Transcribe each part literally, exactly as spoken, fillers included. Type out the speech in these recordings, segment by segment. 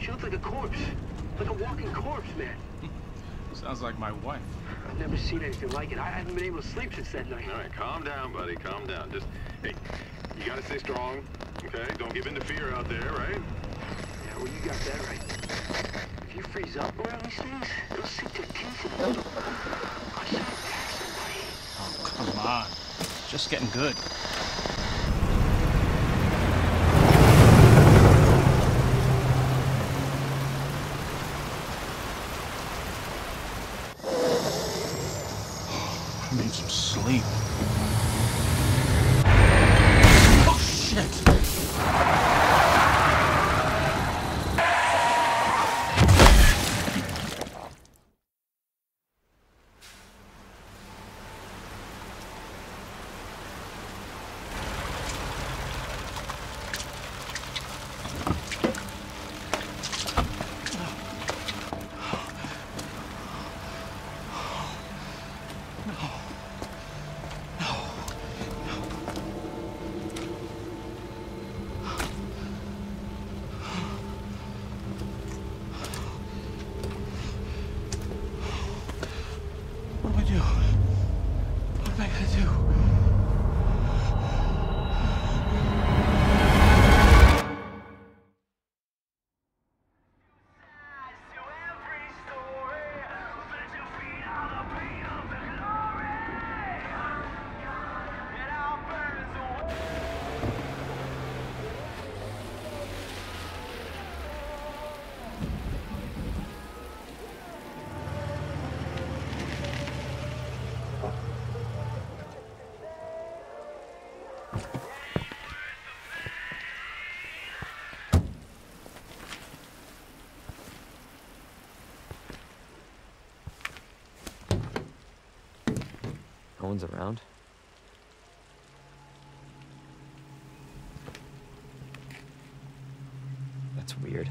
She looked like a corpse. Like a walking corpse, man. Sounds like my wife. I've never seen anything like it. I haven't been able to sleep since that night. All right, calm down, buddy. Calm down. Just, hey, you gotta stay strong, okay? Don't give in to fear out there, right? Yeah, well, you got that right. If you freeze up around these things, it'll sink their teeth in you. I should attack somebody. Oh, come on. Just getting good. I need some sleep. Oh, shit! What do I do? What am I gonna do? No one's around. That's weird.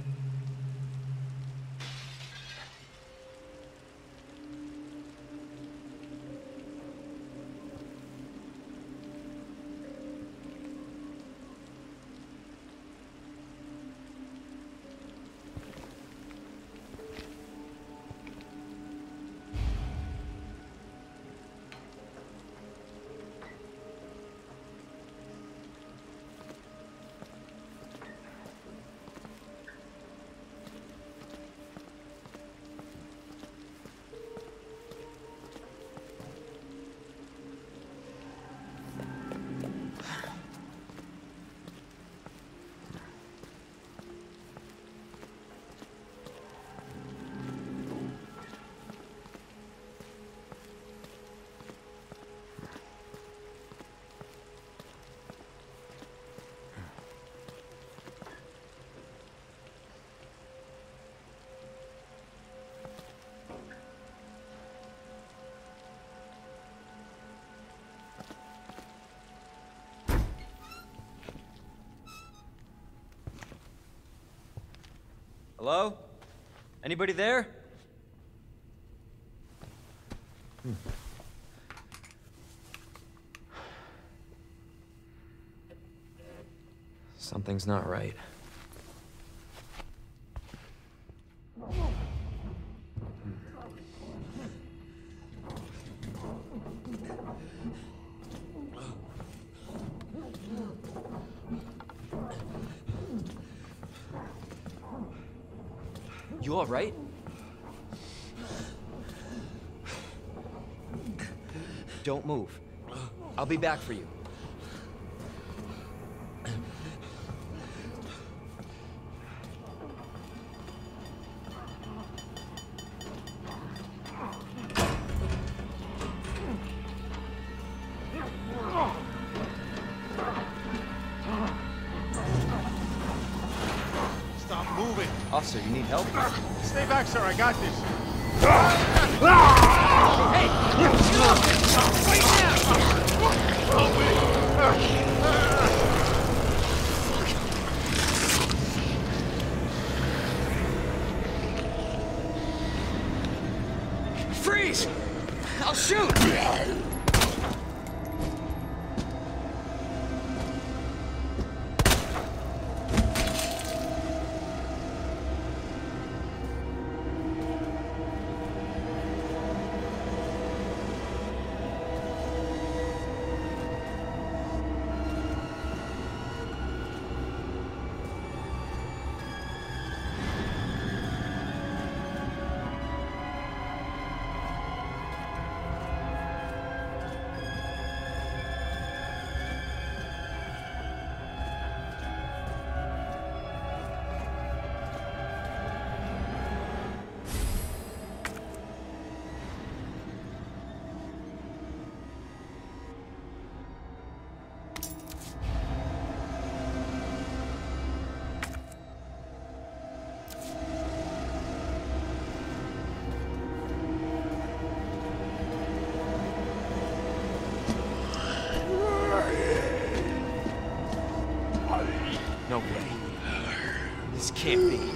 Hello? Anybody there? Hmm. Something's not right. You all right? Don't move. I'll be back for you. Stop moving. Officer, you need help? Stay back, sir. I got this. Freeze! I'll shoot! No way. This can't be.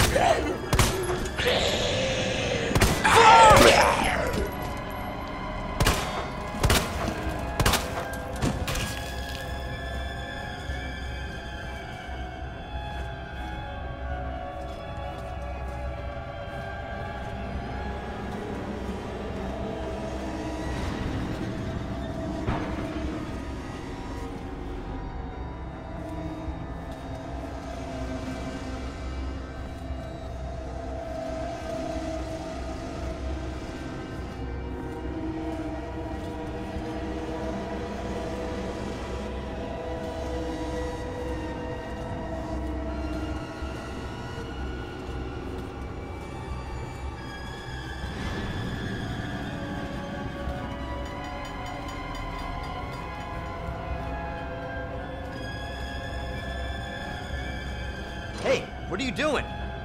Hey, what are you doing?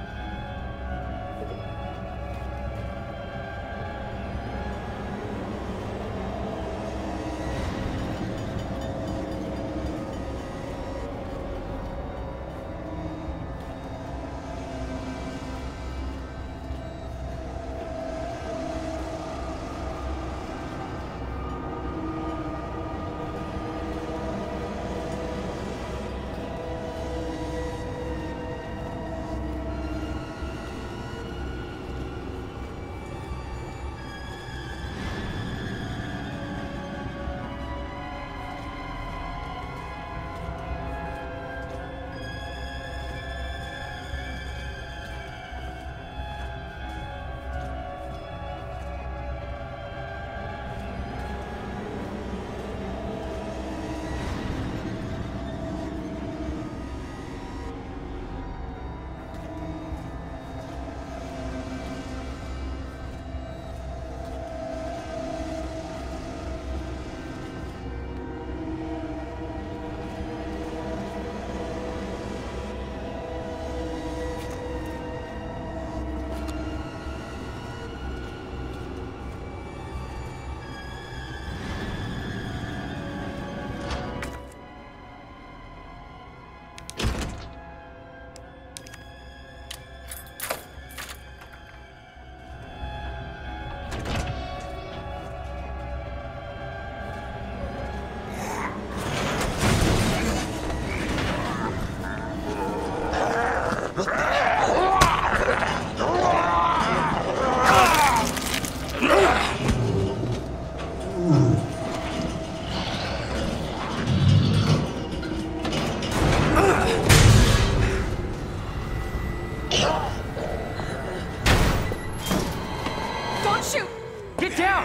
Don't shoot! Get down!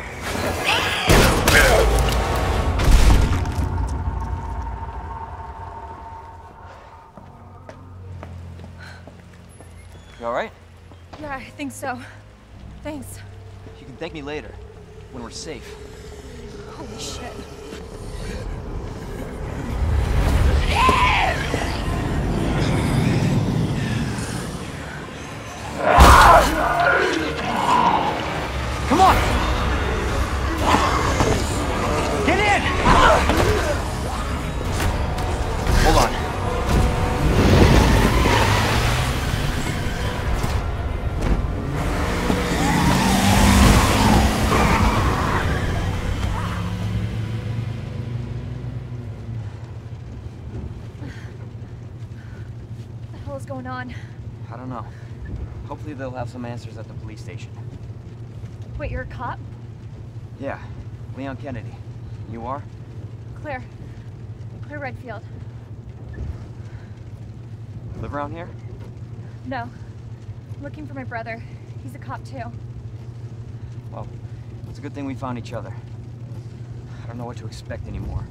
You all right? Yeah, I think so. Thanks. You can thank me later, when we're safe. Holy shit. Come on! Get in! Hold on. What the hell is going on? I don't know. Hopefully they'll have some answers at the police station. Wait, you're a cop? Yeah, Leon Kennedy. You are? Claire. Claire Redfield. Live around here? No. I'm looking for my brother. He's a cop too. Well, it's a good thing we found each other. I don't know what to expect anymore.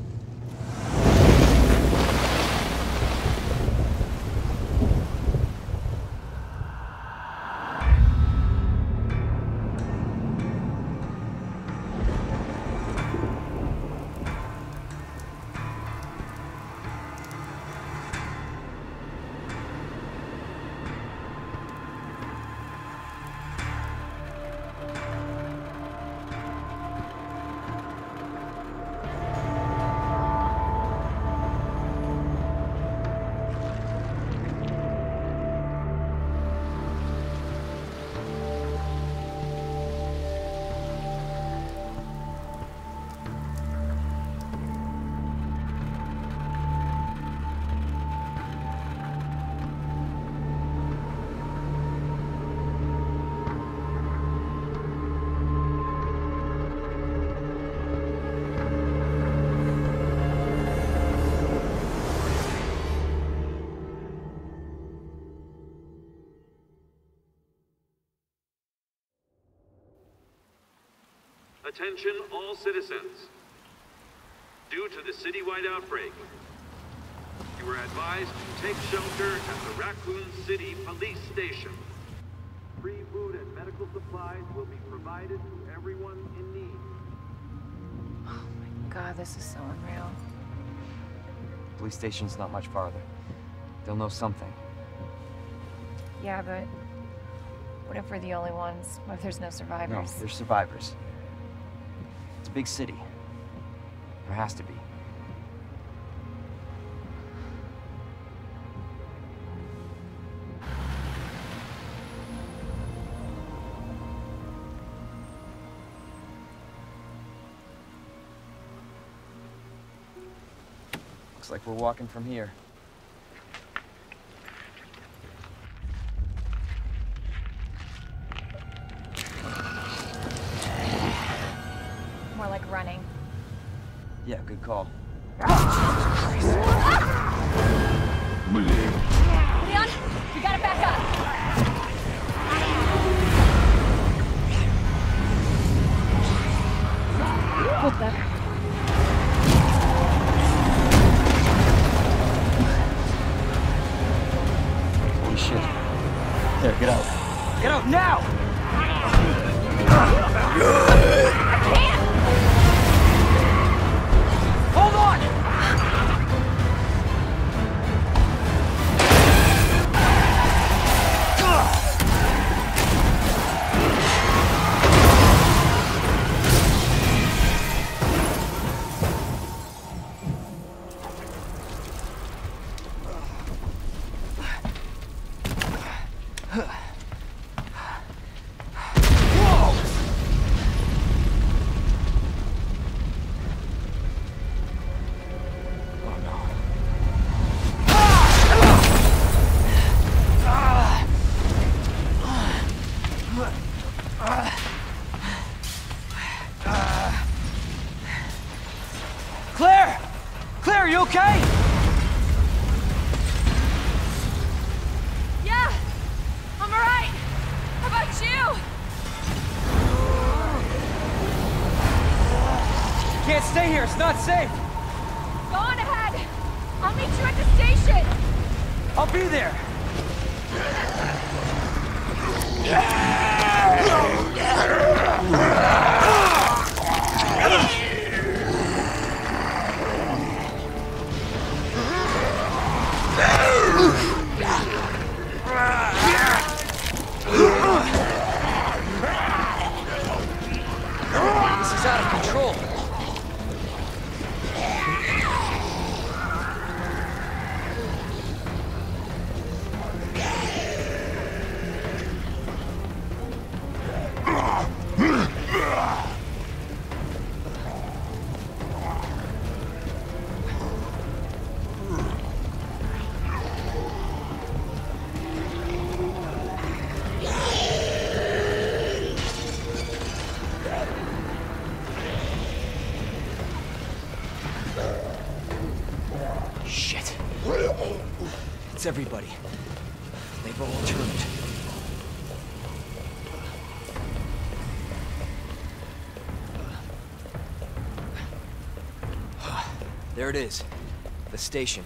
Attention all citizens. Due to the citywide outbreak, you are advised to take shelter at the Raccoon City Police Station. Free food and medical supplies will be provided to everyone in need. Oh my god, this is so unreal. Police station's not much farther. They'll know something. Yeah, but what if we're the only ones? What if there's no No, survivors? there's survivors. It's a big city. There has to be. Looks like we're walking from here. More like running. Yeah, good call. Leon, we gotta back up. What the? Holy shit. There, get out. Get out now! I can't! Hold on! Claire! Claire, are you okay? Yeah, I'm alright. How about you? You can't stay here, it's not safe. Go on ahead. I'll meet you at the station. I'll be there. This is out of control. Shit. It's everybody. They've all turned. There it is. The station.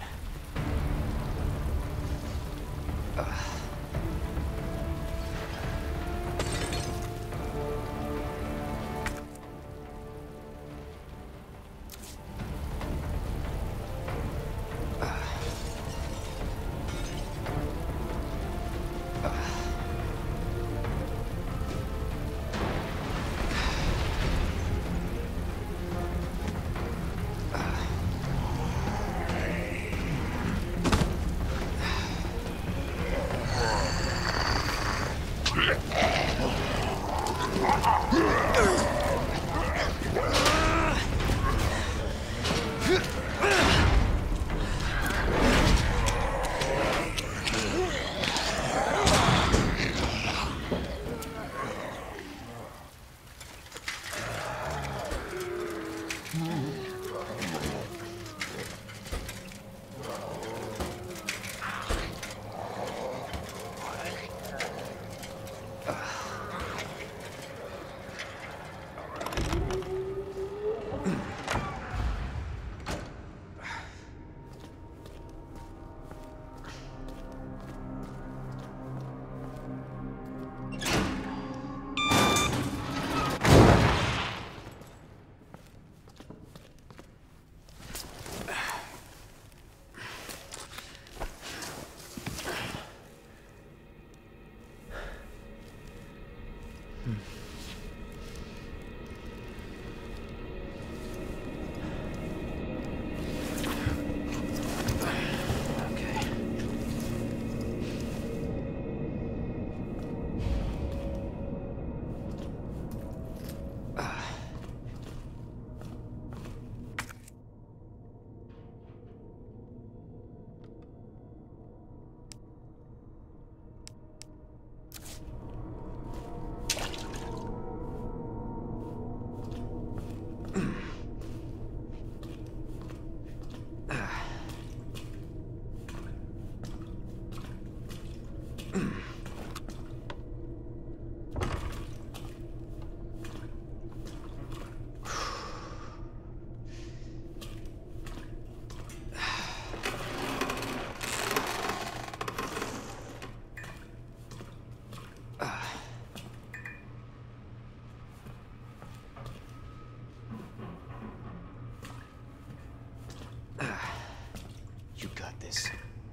got this.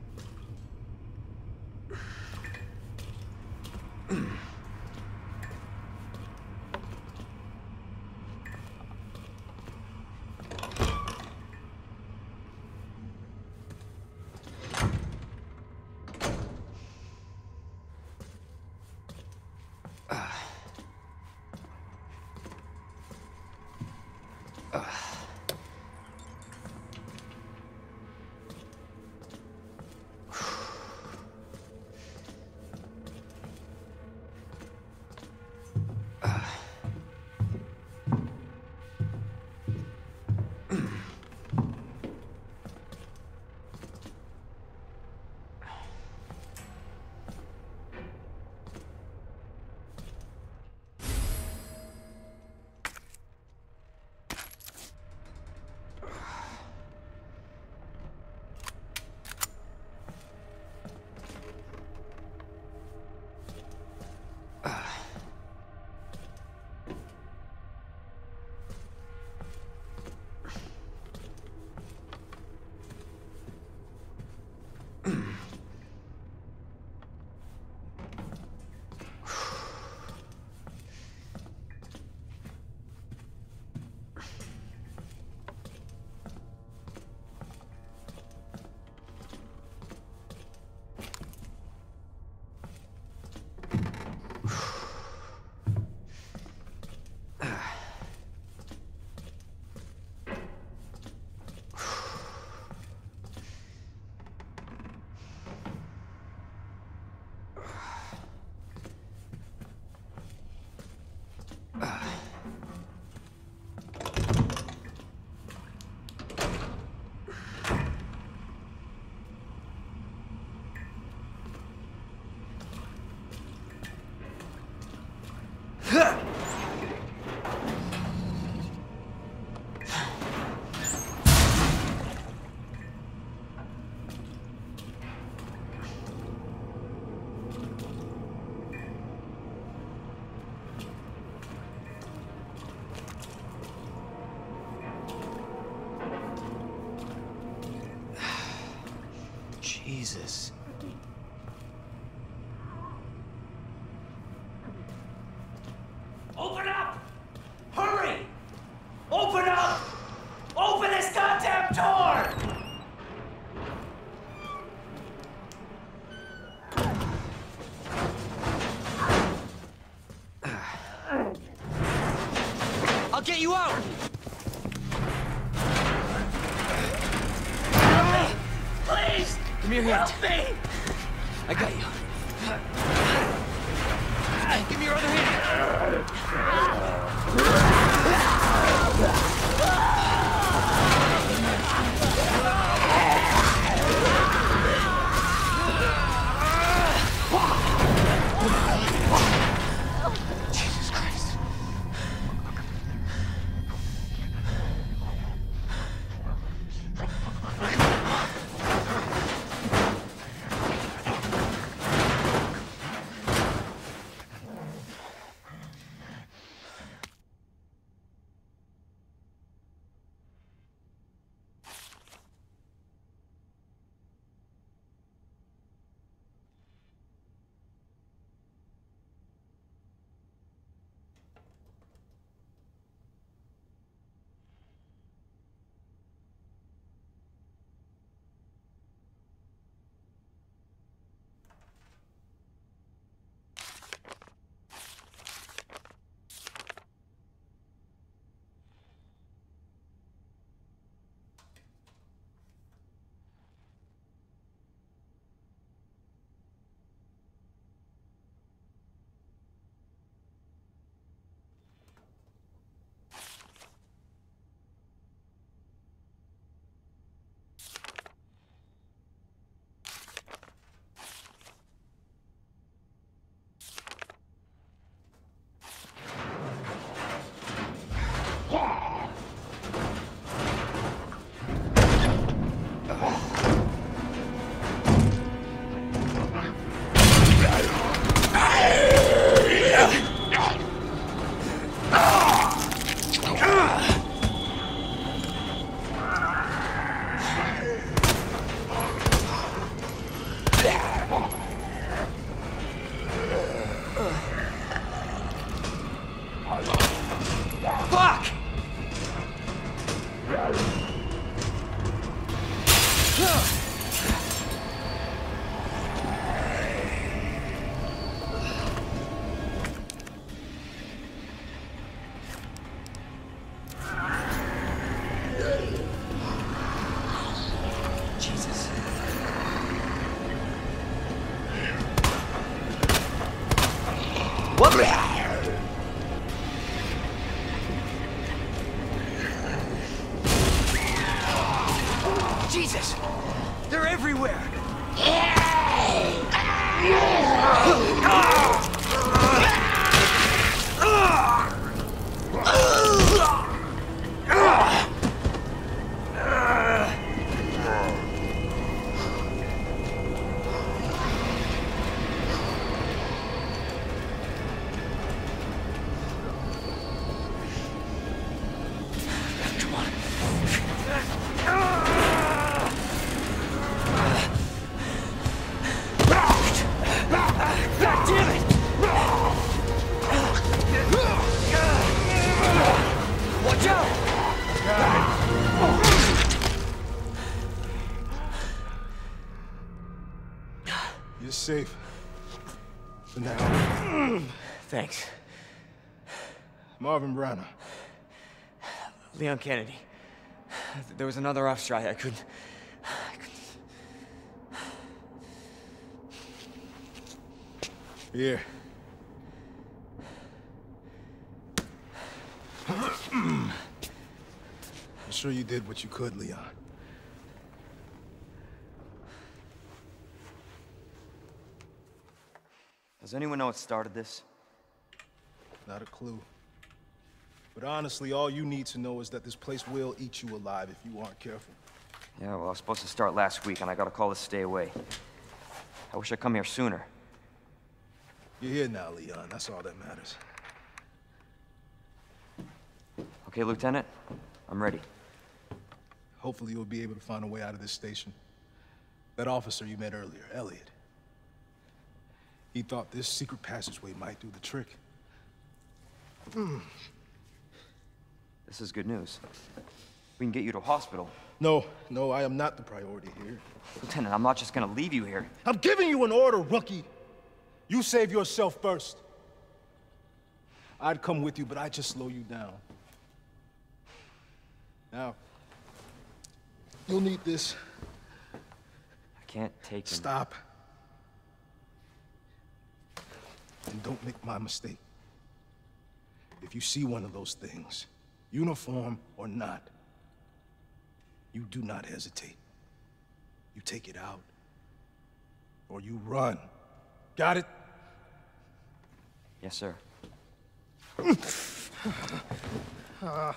Jesus. Open up! Hurry! Open up! Open this goddamn door! I'll get you out! Please! Give me your hand. Help me! I got you. Give me your other hand. What? Jesus! They're everywhere! You're safe. For now. Thanks. Marvin Branagh. Leon Kennedy. There was another off strike. I couldn't... I couldn't... Here. I'm sure you did what you could, Leon. Does anyone know what started this? Not a clue. But honestly, all you need to know is that this place will eat you alive if you aren't careful. Yeah, well, I was supposed to start last week, and I got a call to stay away. I wish I'd come here sooner. You're here now, Leon. That's all that matters. Okay, Lieutenant? I'm ready. Hopefully you'll be able to find a way out of this station. That officer you met earlier, Elliot. He thought this secret passageway might do the trick. Mm. This is good news. We can get you to a hospital. No, no, I am not the priority here. Lieutenant, I'm not just gonna leave you here. I'm giving you an order, rookie. You save yourself first. I'd come with you, but I'd just slow you down. Now, you'll need this. I can't take him. Stop. And don't make my mistake. If you see one of those things, uniform or not, you do not hesitate. You take it out, or you run. Got it? Yes, sir. uh.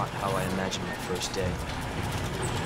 not how I imagined my first day.